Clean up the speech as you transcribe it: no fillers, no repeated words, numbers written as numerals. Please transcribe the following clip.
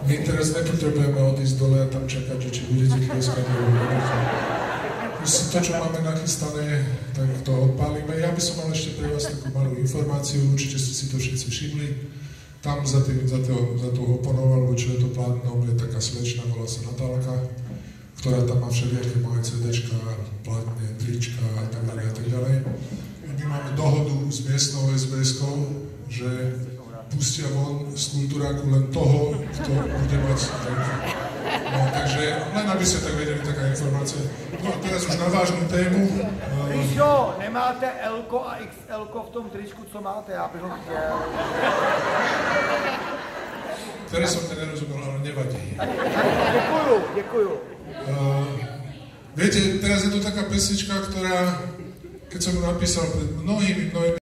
My teraz nepotrebujeme odísť dole a tam čakať, že či budete tlieskať. To, čo máme nachystané, tak to odpálime. Ja by som mal ešte pre vás takú malú informáciu, určite ste si to všetci všimli. Tam za tou oponou, alebo čo je to plátnom, je taká slečna, volá sa Natálka, ktorá tam má všelijaké moje CDčka, plátne, trička a tak ďalej a tak ďalej. My máme dohodu s miestnou SBS-kou, že pustia von z kultúráku len toho, kto bude mať tak. No, takže len aby ste tak vedeli, taká informácia. No a teraz už na vážnu tému. Ríšo, nemáte L-ko a XL-ko v tom tričku, co máte? Já bych ho chtěl. Teraz som to nerozumel, ale nevadí. Děkuju. Viete, teraz je tu taká pesnička, ktorá, keď som ju napísal pred mnohými